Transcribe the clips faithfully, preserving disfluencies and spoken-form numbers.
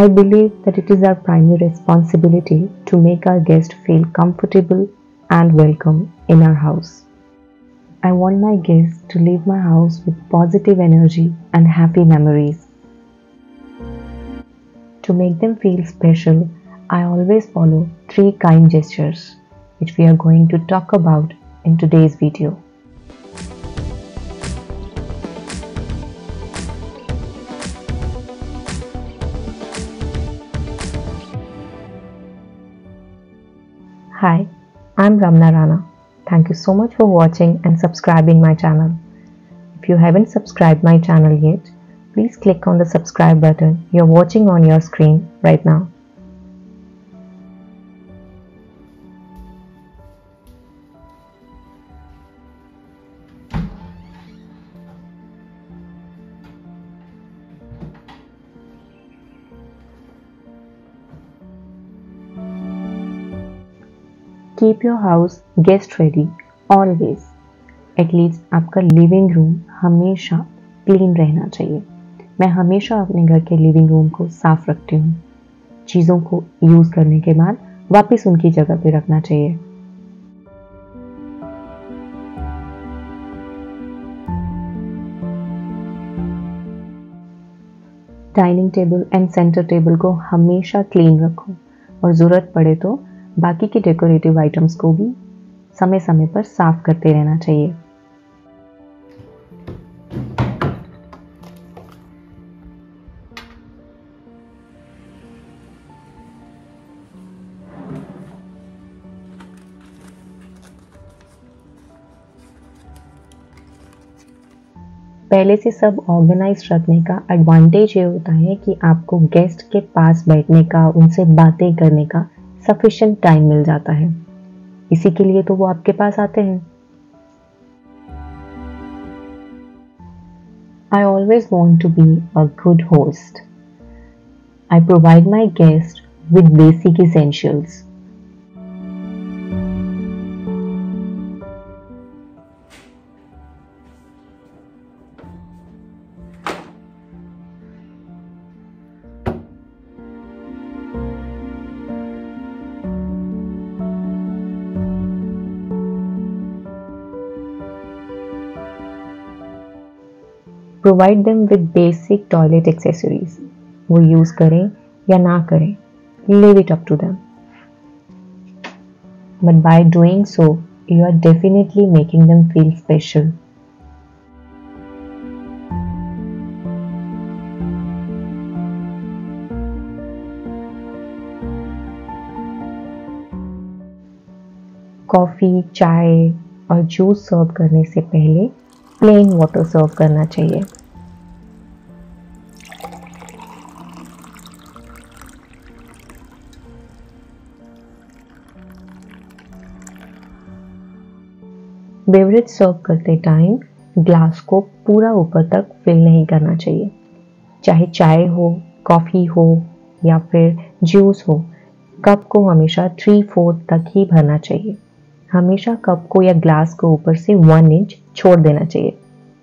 I believe that it is our primary responsibility to make our guests feel comfortable and welcome in our house. I want my guests to leave my house with positive energy and happy memories. To make them feel special, I always follow three kind gestures, which we are going to talk about in today's video. Hi, I'm Ramna Rana. Thank you so much for watching and subscribing my channel. If you haven't subscribed my channel yet, please click on the subscribe button you're watching on your screen right now. Keep your house guest ready always. At least आपका living room हमेशा clean रहना चाहिए. मैं हमेशा अपने घर के living room को साफ रखती हूँ. चीज़ों को यूज़ करने के बाद वापस उनकी जगह पे रखना चाहिए. Dining table and centre table को हमेशा क्लीन रखो और ज़रूरत पड़े तो बाकी के डेकोरेटिव आइटम्स को भी समय समय पर साफ करते रहना चाहिए. पहले से सब ऑर्गेनाइज रखने का एडवांटेज ये होता है कि आपको गेस्ट के पास बैठने का, उनसे बातें करने का सफिशिएंट टाइम मिल जाता है. इसी के लिए तो वो आपके पास आते हैं. I always want to be a good host. I provide my guests with basic essentials. Provide them with basic toilet accessories. वो यूज़ करें या ना करें, leave it up to them. But by doing so, you are definitely making them feel special. Coffee, चाय और juice सर्व करने से पहले प्लेन वाटर सर्व करना चाहिए. बेवरेज सर्व करते टाइम ग्लास को पूरा ऊपर तक फिल नहीं करना चाहिए. चाहे चाय हो, कॉफ़ी हो या फिर जूस हो, कप को हमेशा थ्री फोर्थ तक ही भरना चाहिए. हमेशा कप को या ग्लास को ऊपर से वन इंच छोड़ देना चाहिए.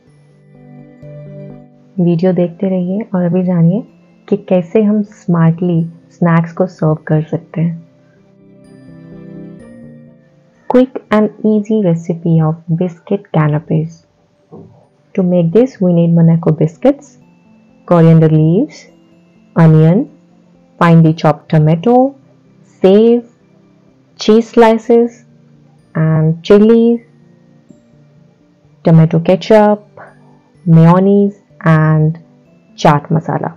वीडियो देखते रहिए और अभी जानिए कि कैसे हम स्मार्टली स्नैक्स को सर्व कर सकते हैं. Quick and easy recipe of biscuit canapes. To make this, we need Monaco biscuits, coriander leaves, onion, finely chopped tomato, save, cheese slices, and chilies, tomato ketchup, mayonnaise, and chaat masala.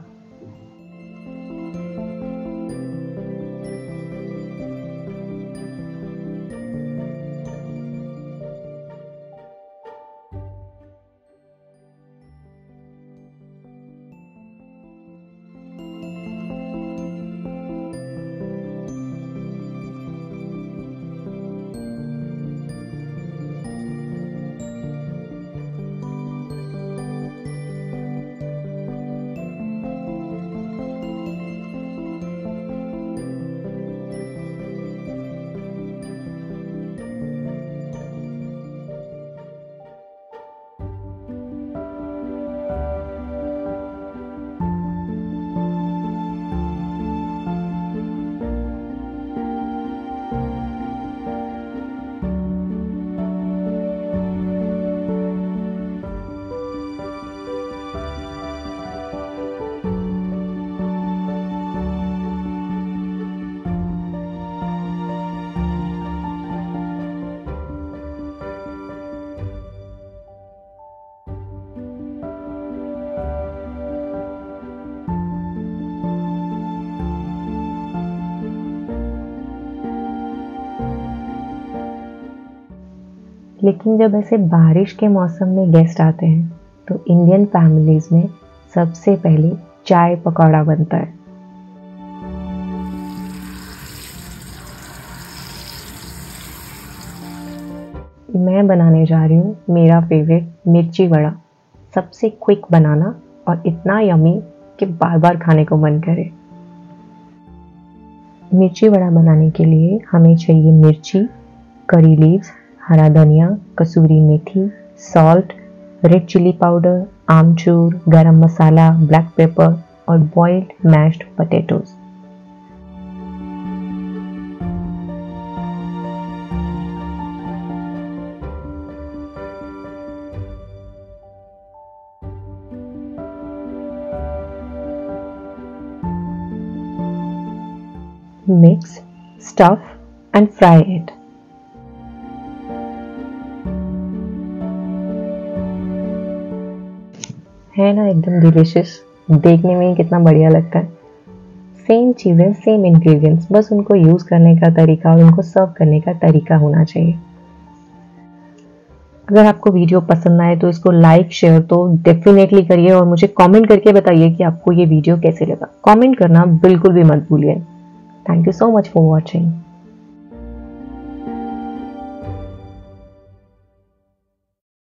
लेकिन जब ऐसे बारिश के मौसम में guest आते हैं तो इंडियन फैमिलीज में सबसे पहले चाय पकौड़ा बनता है। मैं बनाने जा रही हूँ मेरा फेवरेट मिर्ची वड़ा। सबसे क्विक बनाना और इतना यमी कि बार बार खाने को मन करे। मिर्ची वड़ा बनाने के लिए हमें चाहिए मिर्ची, करी लीव्स, हरा धनिया, कसूरी मेथी, सॉल्ट, रेड चिली पाउडर, आमचूर, गरम मसाला, ब्लैक पेपर और boiled mashed potatoes. Mix, stuff and fry it. है ना एकदम डिलिशियस, देखने में ही कितना बढ़िया लगता है। सेम चीज़ें, सेम इंग्रेडिएंट्स, बस उनको यूज़ करने का तरीका और उनको सर्व करने का तरीका होना चाहिए। अगर आपको वीडियो पसंद आए तो इसको लाइक शेयर तो डेफिनेटली करिए और मुझे कमेंट करके बताइए कि आपको ये वीडियो कैसे लगा। कमेंट करना बिल्कुल भी मत भूलिए। Thank you so much for watching.